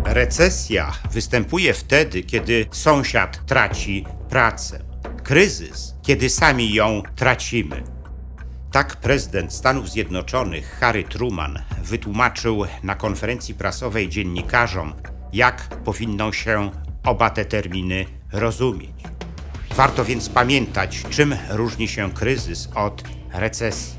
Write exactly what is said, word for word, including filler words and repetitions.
Recesja występuje wtedy, kiedy sąsiad traci pracę. Kryzys, kiedy sami ją tracimy. Tak prezydent Stanów Zjednoczonych Harry Truman wytłumaczył na konferencji prasowej dziennikarzom, jak powinno się oba te terminy rozumieć. Warto więc pamiętać, czym różni się kryzys od recesji.